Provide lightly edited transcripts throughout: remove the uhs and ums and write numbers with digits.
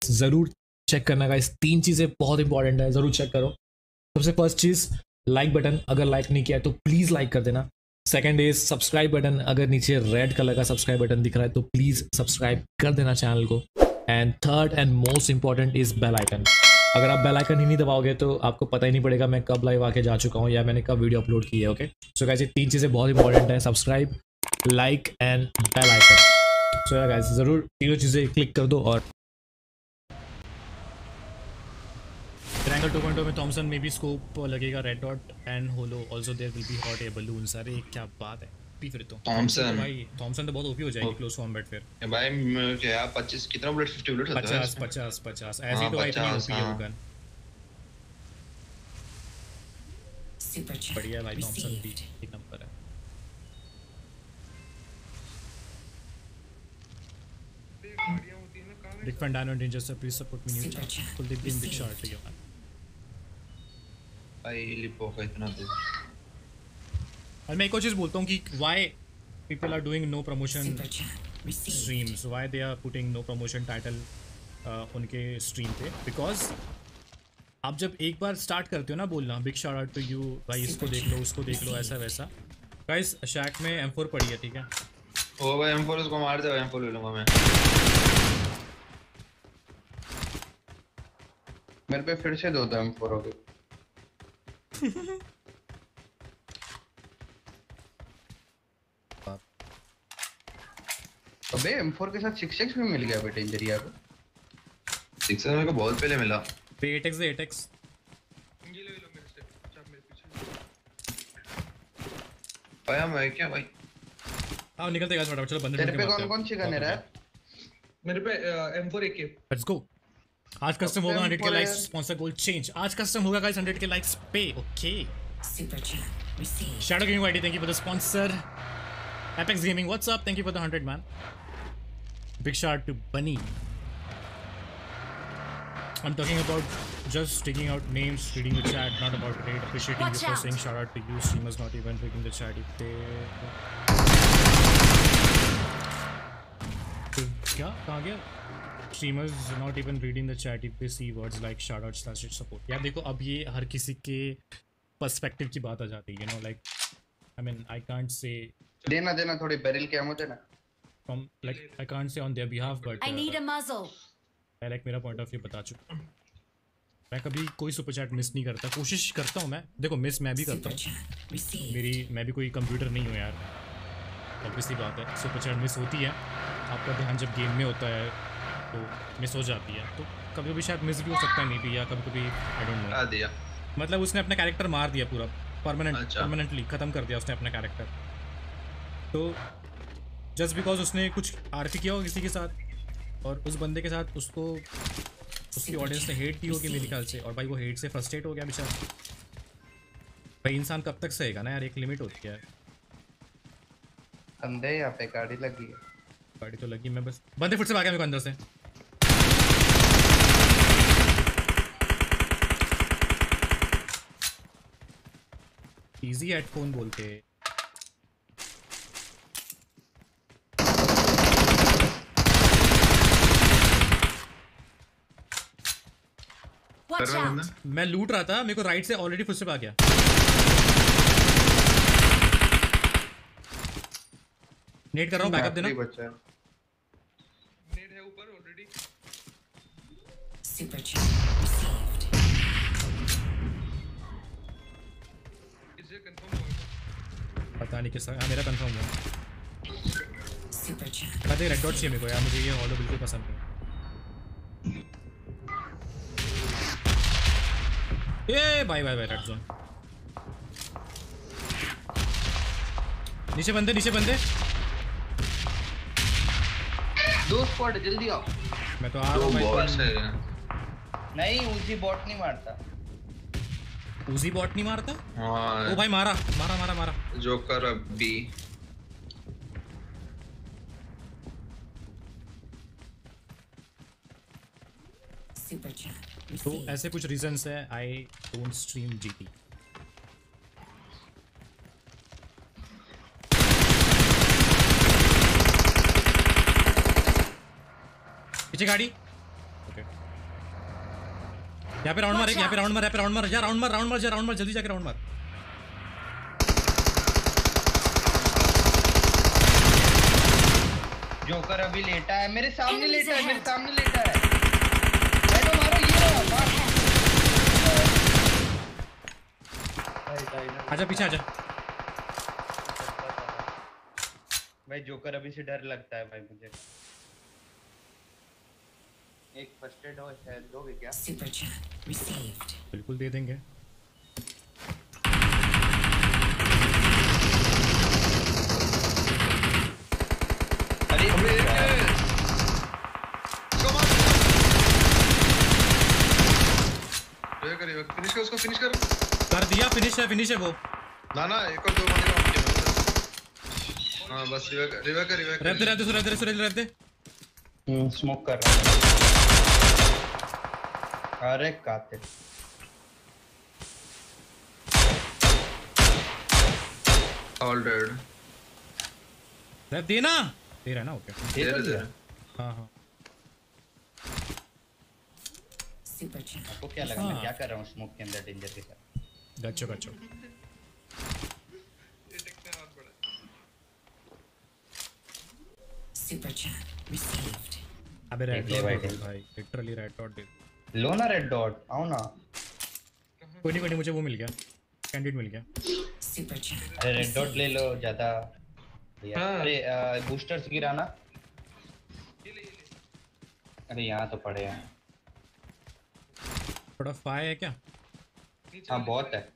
ज़रूर चेक करना गाइस। 3 चीज़ें बहुत इंपॉर्टेंट है, ज़रूर चेक करो। सबसे फर्स्ट चीज़ लाइक बटन, अगर लाइक नहीं किया है तो प्लीज़ लाइक कर देना। सेकंड इज सब्सक्राइब बटन, अगर नीचे रेड कलर का सब्सक्राइब बटन दिख रहा है तो प्लीज़ सब्सक्राइब कर देना चैनल को। And third and most important is bell icon. अगर आप बेल आइकन ही नहीं दबाओगे तो आपको पता ही नहीं पड़ेगा मैं कब लाइव आके जा चुका हूँ या मैंने कब वीडियो अपलोड की है। ओके, सो गाइस ये 3 चीज़ें बहुत इंपॉर्टेंट है, subscribe, like and bell icon. So या गाइस ज़रूर तीनों चीज़ें क्लिक कर दो। और ट्रायंगल 2.0 में थॉमसन में भी स्कोप लगेगा, red dot and hollow also there will be hot air balloons. अरे क्या बात है, पी फिर तो थॉमसन भाई, थॉमसन तो बहुत ओपी हो जाएगी क्लोज कॉम्बैट फिर भाई। क्या 25 कितना बुलेट, 50 बुलेट होता है 50 ऐसे तो भाई इतनी ओपी है वो गन। बढ़िया भाई, थॉमसन भी एक नंबर है। Rick Fandano and Danger Sir, please support me new chat. Kuldeep Bin, big shout out to you man. भाई लिपो का इतना दूर। और मैं एक और चीज़ बोलता हूँ कि why people are doing no promotion streams, why they are putting no promotion title उनके stream पे, because आप जब एक बार स्टार्ट करते हो ना बोलना big shout out to you भाई, इसको देख लो उसको देख लो ऐसा वैसा। गाइस शैक में M4 पड़ी है, ठीक है? ओ भाई M4 उसको मार दे, M4 ले लूंगा मैं। मेरे पे फिर से 2 M4 हो गए। अबे M4 के साथ 6x भी मिल गया बेटा इंजरिया को। 6x मेरे को बहुत पहले मिला। पे 8x दे 8x। ये ले लो मेरे से, अच्छा मेरे पीछे भाई। मैं क्या भाई आओ निकलते गाइस फटाफट, चलो बंदे तेरे पे कौन सी गन है रे? मेरे पे M4 AK। Let's go. आज कस्टम होगा 100 के लाइक्स, स्पॉन्सर गोल चेंज। आज कस्टम होगा गाइस 100 के लाइक्स पे। Okay, super chat receive. Shadow gaming ID, thank you for the sponsor. Apex gaming what's up, thank you for the 100 man. Big shout to बनी। I'm talking about just taking out names, reading the chat, not about raid. Appreciating you for saying shout out to you. Streamers not even reading the chat. क्या कहाँ गया? Streamers not even reading the chat if they see words like shout out slash support. यार देखो अब ये हर किसी के perspective की बात आ जाती है, you know, like I mean I can't say देना थोड़ी बैरल के ammo देना from, like I can't say on their behalf but I need a muzzle. मैं लाइक मेरा पॉइंट ऑफ व्यू बता चुका हूँ। मैं कभी कोई सुपर चैट मिस नहीं करता, कोशिश करता हूँ मैं, देखो मिस मैं भी करता हूँ, मैं भी कोई कंप्यूटर नहीं हूँ यार, ऑब्वियसली बात है सुपर चैट मिस होती है। आपका ध्यान जब गेम में होता है तो मिस हो जाती है, तो कभी कभी शायद मिस भी हो सकता है नहीं भी, या कभी कभी आई डोंट नो दिया। मतलब उसने अपना कैरेक्टर मार दिया पूरा परमानेंटली ख़त्म कर दिया उसने अपना कैरेक्टर, तो जस्ट बिकॉज उसने कुछ आरपी किया हो किसी के साथ और उस बंदे के साथ उसको उसकी ऑडियंस ने हेट की होगी मेरे ख्याल से, और भाई वो हेट से फ्रस्ट्रेट हो गया बेचारा। भाई इंसान कब तक सहेगा ना यार, एक लिमिट होती है। अंदर यहाँ पे गाड़ी लगी है। गाड़ी तो लगी, मैं बस बंदे फिर से भागे मेरे को अंदर से। इजी हेडफोन बोल के मैं लूट रहा था, मेरे को राइट से ऑलरेडी फुटस्टेप आ गया। नेट कर रहा हूँ, बैकअप देना। नेट है ऊपर ऑलरेडी। Super chat received. इसे कंफर्म हुआ? पता नहीं किसका, हाँ मेरा कंफर्म हुआ। Super chat. कहते रेड डॉट चाहिए मेरे को यार, मुझे ये हॉलो बिल्कुल पसंद नहीं। ये बाय रेड जोन। नीचे बंदे 2 स्क्वाड जल्दी आओ। मैं तो आ रहा हूँ भाई। नहीं उसी बॉट नहीं मारता। उसी बॉट नहीं मारता? हाँ। ओ भाई मारा जोकर बी। Super chat. तो ऐसे कुछ रीजंस है आई डोंट स्ट्रीम जीटी। पीछे गाड़ी। ओके यहाँ पे राउंड मार, यहाँ पे राउंड मार, यहाँ पे राउंड मार, जा राउंड मार, राउंड मार, जा राउंड मार, जल्दी जाके राउंड मार। जोकर अभी लेटा है मेरे सामने, लेटा है मेरे सामने, लेटा है। बैठो मारो, ये मार। आजा पीछे आजा। भाई जोकर अभी से डर लगता है भाई मुझे। एक फर्स्ट एड हो शायद दोगे क्या? Super chat received. बिल्कुल दे देंगे। अरे फिनिश कर उसको, फिनिश कर। कर दिया, फिनिश है वो। ना ना एक और दो मारेगा मुझे। हां बस रिवाइव कर। रह दे। स्मोक कर रहा हूँ। अरे कातिल। All dead. रह देना, दे रहा है ना? ओके, दे दिया। हाँ। Super chat. आपको क्या लगा मैं क्या कर रहा हूँ स्मोक के अंदर डेंजर के साथ? गच्चो। ये टेक्ने हाथ बड़ा। Super chat received. अबे रेड ले डॉट भाई। भाई, लिटरली रेड डॉट दे। लो ना रेड डॉट, आओ ना। कोई नहीं, मुझे वो मिल गया, कैंडिडेट मिल गया। Super chat. अरे रेड डॉट ले लो ज्यादा। हाँ। अरे बूस्टर्स गिराना। ये ले। अरे यहाँ तो पड़े हैं। थोड़ा फायर है क्या? हाँ बहुत है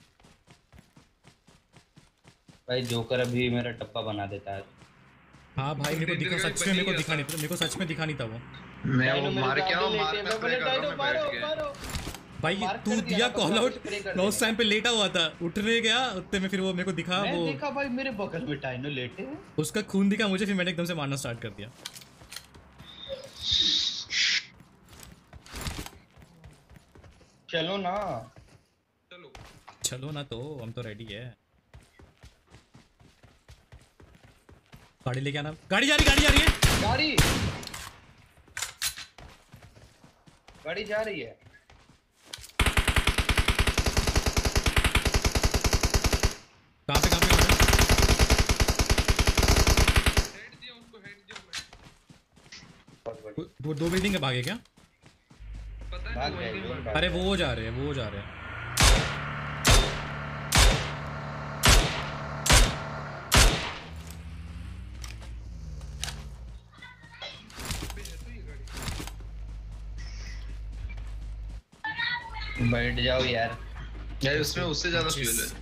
भाई। जोकर अभी मेरा डब्बा बना देता है। हाँ भाई, मेरे को दिखा, सच में मेरे को दिखा नहीं था, मेरे को सच में दिखा नहीं था वो। मैं वो मार के आऊं, मार में स्प्रे कर रहा हूं मैं बैठ के। भाई मार्क तू कर दिया दिया ना, कॉल आउट, स्प्रे कर मैं उस देना। टाइम पे लेटा हुआ था, उठने गया उतने में फिर वो मेरे को दिखा, मैं वो देखा भाई मेरे बगल में टाइनो लेटे हैं। उसका खून दिखा मुझे, फिर मैंने एकदम से मारना स्टार्ट कर दिया। चलो ना। चलो ना तो हम तो रेडी है। गाड़ी लेके आना, गाड़ी जा रही है। गाड़ी जा रही है। कहाँ पे हेड दिया उसको, हेड दिया मैं। बहुत बढ़िया। वो दो बिल्डिंग के भागे क्या? पता है भाग वो गए वहीं लोग, पे- भाग अरे गए। वो जा रहे हैं। पे है तो ये गाड़ी। बैठ जाओ यार। यार उसमें उससे ज्यादा फ्यूल है।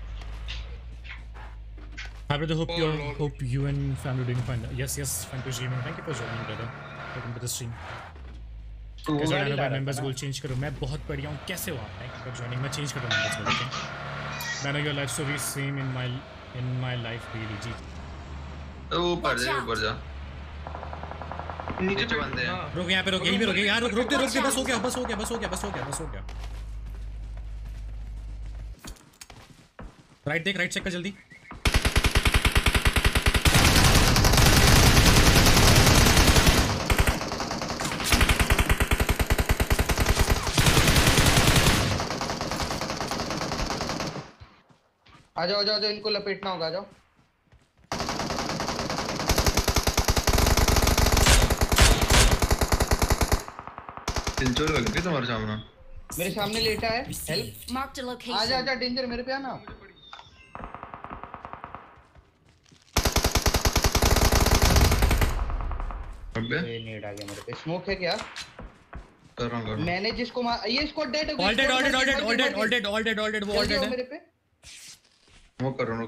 Hi brother, hope Oh, Lord. you and family doing fine. Yes, Fantasy Gaming. Thank you for joining brother. Welcome to the stream. तू वो कैसे गाड़ी रहना ला भाई? रहा मेंबर्स था गोल ना? चेंज करो। मैं बहुत बढ़िया हूँ, कैसे हो आप? Thank you for joining. मैं चेंज कर रहा हूँ मेंबर्स गोल, ओके? मैंने your life story same in my life really जी। तो ऊपर जा। नीचे पे- बंदे हैं। हाँ। रुक यहाँ पे, रुक यहीं पे, रुक यहाँ, रुक दे। बस हो गया। राइट देख, राइट चेक कर जल्दी। आ जाओ इनको लपेटना होगा। आ जाओ। किलचोर कर के तुम्हारे सामने। मेरे सामने लेटा है। Help. Received. Marked a location. आजा डेंजर मेरे पे आना। अबे ये नीड आ गया मेरे पे। स्मोक है क्या? कर रहा हूं। मैंने जिसको मार, ये स्क्वाड डेड हो गई। ऑल डेड वो ऑल डेड है। मेरे पे। वो कर रहा हूं।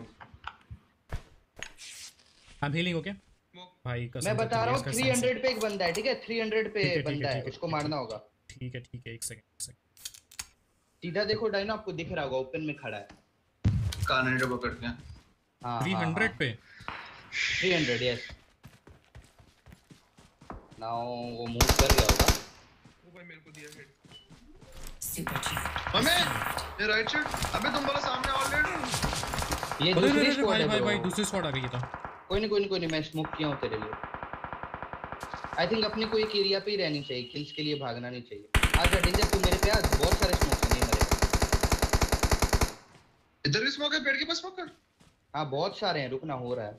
आई एम हीलिंग, ओके भाई कसम मैं से बता रहा हूँ कसम से। 300 पे एक बंदा है, ठीक है? 300 पे ठीक है, बंदा है, ठीक है, उसको ठीक है, मारना होगा। ठीक है, एक सेकंड। सीधा देखो डायनो, आपको दिख रहा होगा ओपन में खड़ा है। कानेडो पकड़ के। हाँ 300 पे 300 यस। नाउ वो मूव कर गया होगा। वो भाई मेरे को दिया हेड। Super chat. हमें ये राइट साइड। अबे तुम बोला सामने ऑलरेडी। ये अरे दूसरी स्क्वाड है भाई bro। दूसरी स्क्वाड आ गई था। कोई नहीं मैं स्मोक किया हूँ तेरे लिए। आई थिंक अपने को एक एरिया पे ही रहनी चाहिए, किल्स के लिए भागना नहीं चाहिए। आजा डेंजर तू मेरे पे आ, बहुत सारे स्मोक हैं, नहीं मरेगा। इधर भी स्मोक है, पेड़ के पास स्मोक कर। हाँ बहुत सारे हैं, रुकना हो रहा है।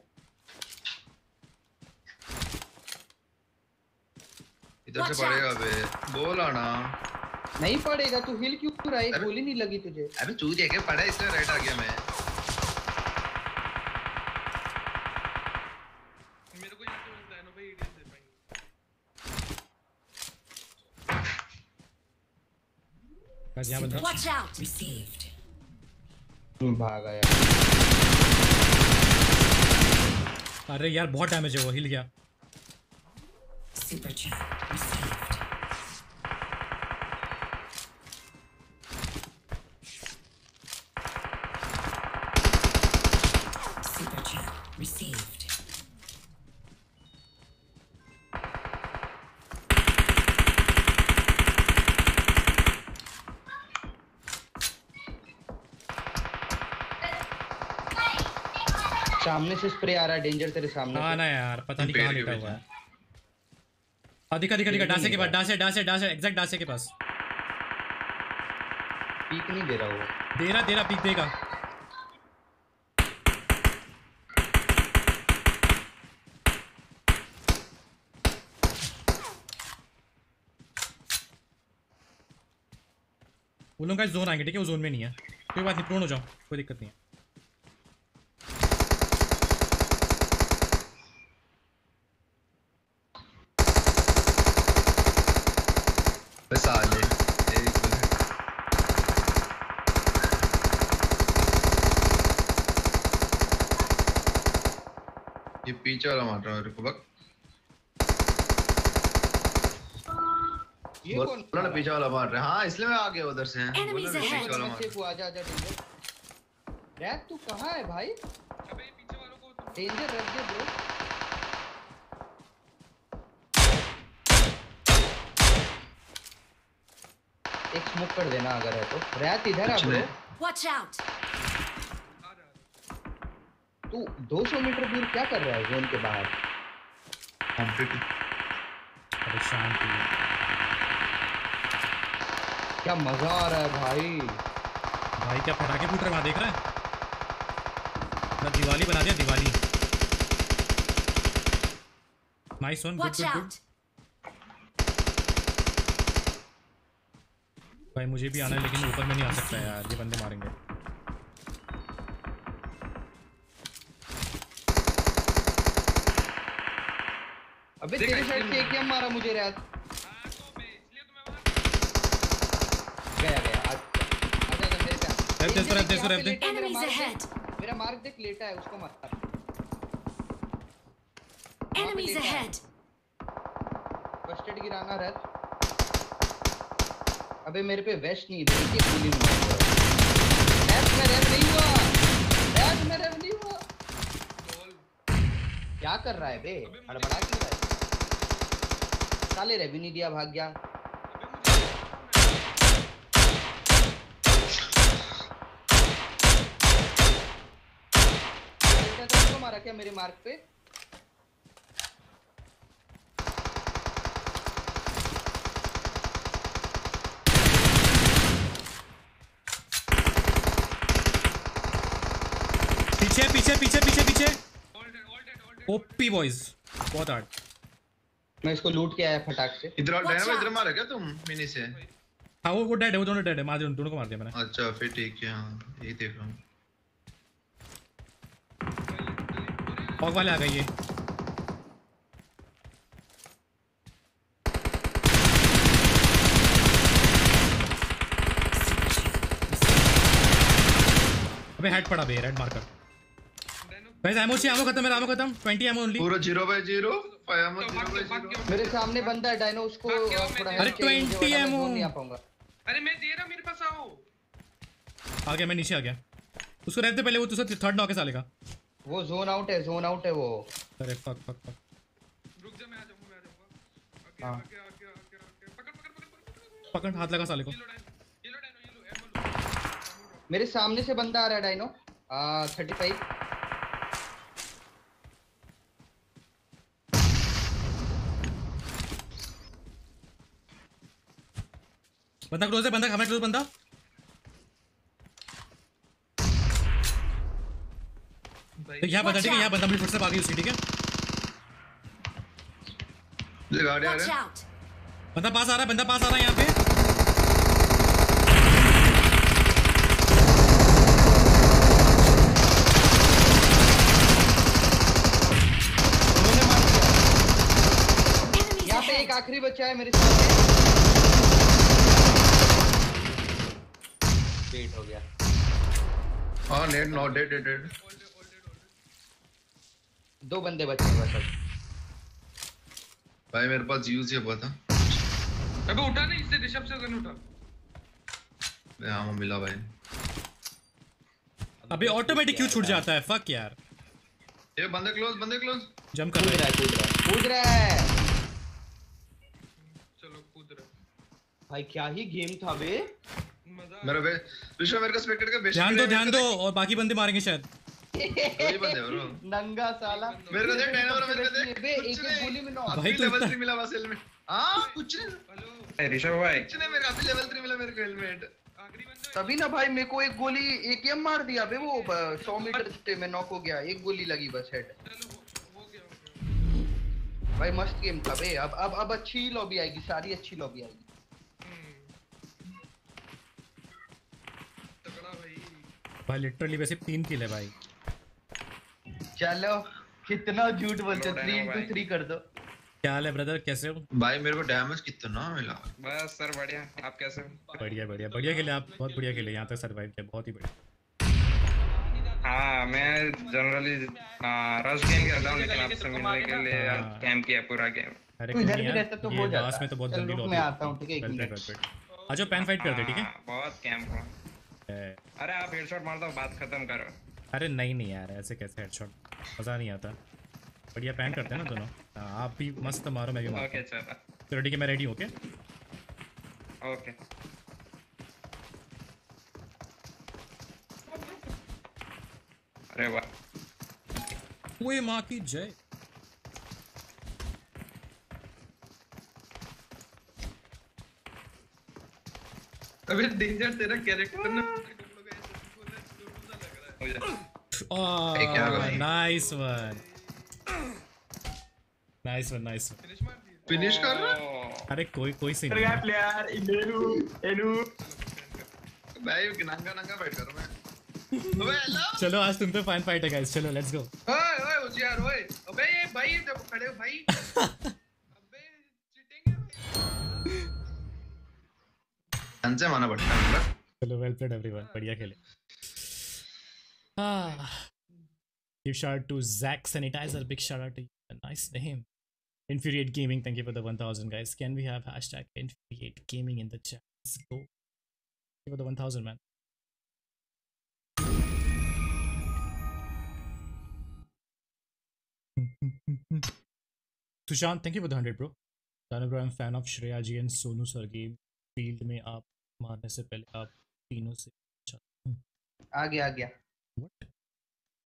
इधर Watch से पड़ेगा बे, बोल आना। नहीं पड़ेगा, तू हिल क्यों रहा है? अबे- गोली नहीं लगी तुझे? अबे चूज है क्या पड़ा है, इसलिए राइट आ गया मैं। मेरे को यहाँ पे मिलता है ना भाई, एडीएस दे पाएंगे। यहाँ बंदा। Watch out! Received. भाग आया। अरे यार बहुत डैमेज है, वो हिल गया। Super chat received. Super chat received. सामने से स्प्रे आ रहा है, डेंजर तेरे सामने हाँ से। ना यार, पता नहीं कहाँ पेड़ के लेटा पीछे। हुआ है। हाँ दिखा दिखा दिखा, डासे के पास, डासे एग्जैक्ट डासे के पास। पीक नहीं दे रहा वो। दे रहा पीक देगा। वो लोग का जोन आएंगे, ठीक है? वो जोन में नहीं है, कोई बात नहीं, प्रोन हो जाओ, कोई दिक्कत नहीं है। बस साले एक बुलेट। ये पीछे वाला मार रहा है मेरे को, बक ये बोल कौन बोला ना पीछे वाला मार रहा है। हाँ इसलिए मैं आ गया उधर से। बोला Enemies ना ahead. पीछे वाला मार से आजा आजा डेंजर। रैप तू कहाँ है भाई? अबे ये पीछे वालों को डेंजर रख दे ब्रो। एक स्मोक कर देना अगर है तो। रैप इधर आ कुछ ब्रो। नहीं। Watch out! आ रहा। तू 200 मीटर दूर क्या कर रहा है जोन के बाहर? कॉम्पिट अरे शांति। क्या मजा आ रहा है भाई। भाई क्या पटाखे फूट रहे, वहाँ देख रहा है? ना दिवाली बना दिया, Diwali. Nice one, good Watch good good. out! भाई मुझे भी आना है, लेकिन ऊपर में नहीं आ सकता यार, ये बंदे मारेंगे। अबे देख, तेरे आइसक्रीम साइड से एक मारा मुझे रैप। हाँ तो मैं इसलिए तो मैं वहाँ गया गया आ जाएगा मेरे पे। रैप दे, इसको रैप दे, इसको रैप दे। Enemies ahead! मेरा मार्क देख, लेटा है, उसको मार। Enemies ahead! फर्स्ट एड गिराना रैप। अबे मेरे पे वेस्ट नहीं, वेस्ट की गोली मार। रैप में रैप नहीं हुआ, रैप में रैप नहीं हुआ। क्या कर रहा है बे? हड़बड़ा क्यों रहा है? साले रैप भी नहीं दिया, भाग गया। उसको मारा क्या मेरे मार्क पे? पीछे पीछे पीछे पीछे पीछे। All dead. ओपी बॉयज, बहुत हार्ड। मैं इसको लूट के आया फटाक से। इधर Watch डायनामो out. इधर मारा क्या तुम मिनी से? हाँ वो डेड है, वो दोनों डेड है, मार दिया, दोनों को मार दिया मैंने। अच्छा फिर ठीक है। हाँ यही देख रहा हूँ। फॉग वाले आ गए ये। अबे हेड पड़ा बे, रेड मार्कर। गाइस एमो चाहिए, एमो खत्म, मेरा एमो खत्म, 20 एमो ओनली। पूरा 0/0 फायमो 0/0। मेरे सामने बंदा है डायनो, उसको भाग गया, थोड़ा मैं- help अरे चाहिए मुझे, 20 वरना मैं ammo। जोन नहीं आ पाऊंगा। अरे मैं दे रहा, मेरे पास आओ। आ गया, मैं नीचे आ गया। उसको रहते पहले, वो तुझे थर्ड नॉक है साले का। वो जोन आउट है, जोन आउट है वो। अरे फक फक फक। रुक जा, मैं आ जाऊंगा, मैं आ जाऊंगा। हाँ। आगे। पकड़। पकड़, हाथ लगा साले को। ये लो एमो लो। मेरे सामने से बंदा आ रहा है डायनो। 35। बंदा क्लोज है, बंदा हमारे क्लोज बंदा। भाई यहाँ बंदा, ठीक है, यहाँ बंदा मेरी फुट से भागी उसकी, ठीक है। ये गाड़ी आ Watch रहा है। out! बंदा पास आ रहा है, बंदा पास आ रहा है यहाँ पे। उन्होंने मार दिया। Enemies यहाँ पे एक ahead! आखिरी बच्चा है मेरे सामने। वेट हो गया। हाँ net not dead dead dead. दो बंदे बचे हैं बस अब। भाई मेरे पास यूज ही हुआ था। अबे उठा नहीं, इससे ऋषभ से गन उठा। हाँ मिला भाई। अबे ऑटोमेटिक क्यों छूट जाता है, फक यार। ये बंदे क्लोज। जंप कर कूद रहा रहा है। है, कूद रहा है, कूद रहा है। चलो कूद रहा। भाई क्या ही गेम था बे। मजा मेरा बे विश्व मेरे को स्पेक्टेड का बेस्ट ध्यान दो और बाकी बंदे मारेंगे शायद। वही बंदे ब्रो। नंगा साला। मेरे को देख 10 ओवर मेरे को देख। बे एक एक गोली में नॉक। भाई भाई तू लेवल इतना- 3 मिला बस हेलमेट। हां कुछ नहीं। हेलो ऋषभ भाई कुछ नहीं, मेरे को अभी लेवल 3 मिला मेरे को हेलमेट। आखिरी बंदा। तभी ना भाई मेरे को एक गोली एकेएम मार दिया बे। वो 100 मीटर पे मैं नॉक हो गया। एक गोली लगी बस हेड। चलो हो गया। भाई मस्त गेम था बे। अब अच्छी लॉबी आएगी, सारी अच्छी लॉबी आएगी। तगड़ा भाई। भाई लिटरली वैसे 3 किल है भाई। चलो कितना झूठ बोलते हो। Load है 3 ना into भाई। 3 कर दो। क्या हाल है ब्रदर, कैसे हो? भाई मेरे को डैमेज कितना मिला। बस सर बढ़िया, आप कैसे हो? बढ़िया खेले आप, बहुत बढ़िया खेले, यहाँ तक सर्वाइव किया, बहुत ही बढ़िया। हाँ मैं जनरली रश गेम खेलता हूँ, लेकिन आपसे मिलने के लिए हाँ। कैंप किया पूरा गेम। अरे तू कोई इधर नहीं भी यार, रहता तो ये हो जाता। लास्ट में तो बहुत चल जल्दी रुक, लॉबी मैं आता हूँ, ठीक है, एक मिनट। आ जाओ पैन फाइट करते, ठीक है। हाँ, बहुत कैंप हो। अरे आप हेडशॉट मार दो, बात खत्म करो। अरे नहीं यार, ऐसे कैसे हेडशॉट, मज़ा नहीं आता। बढ़िया पैन करते हैं ना दोनों। हाँ, आप भी मस्त मारो, मैं भी मारो। ओके चलो। चलो ठीक है, मैं रेडी हूँ। ओके ओके अरे वाह, ओए माँ की जय। अबे डेंजर तेरा कैरेक्टर ना मुझे क्या कर रहा है? Nice one. फिनिश कर रहा है? अरे कोई से नहीं है। भाई नंगा नंगा फाइट कर रहा मैं। अबे हेलो। चलो आज तुम पे फाइन फाइट है गाइस, चलो लेट्स गो। ओए ओए होशियार ओए। अबे ये भाई जब खड़े हो भाई। अबे चीटिंग है भाई। अंसे माना पड़ता है मतलब। चलो वेल प्लेड एवरीवन, बढ़िया खेले। Give shout out to Zach Sanitizer, big shout out to you. A nice name. Infuriate Gaming, thank you for the 1000 guys. Can we have hashtag Infuriate Gaming in the chat? Let's go. Thank you for the 1000 man. Sushant, thank you for the 100 bro. Dana bro, I'm fan of Shreya ji and Sonu Sargi. Field में आप मारने से पहले आप तीनों से आ गया What?